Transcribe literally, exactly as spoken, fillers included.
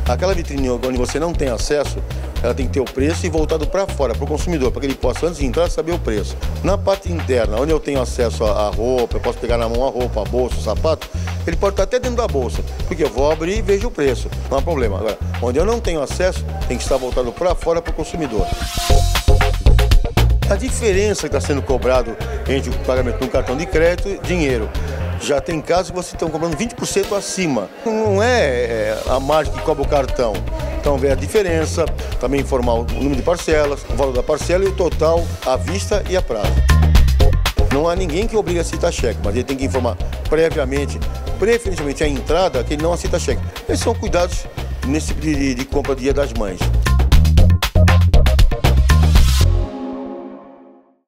Aquela vitrine onde você não tem acesso, ela tem que ter o preço e voltado para fora, para o consumidor, para que ele possa, antes de entrar, saber o preço. Na parte interna, onde eu tenho acesso à roupa, eu posso pegar na mão a roupa, a bolsa, o sapato, ele pode estar até dentro da bolsa, porque eu vou abrir e vejo o preço, não há problema. Agora, onde eu não tenho acesso, tem que estar voltado para fora, para o consumidor. A diferença que está sendo cobrado entre o pagamento no cartão de crédito e dinheiro. Já tem casos que vocês estão cobrando vinte por cento acima. Não é, é a margem que cobra o cartão. Então vê a diferença, também informar o número de parcelas, o valor da parcela e o total à vista e a prazo. Não há ninguém que obriga a aceitar cheque, mas ele tem que informar previamente, preferencialmente a entrada, que ele não aceita cheque. Esses são cuidados nesse tipo de, de compra Dia das Mães.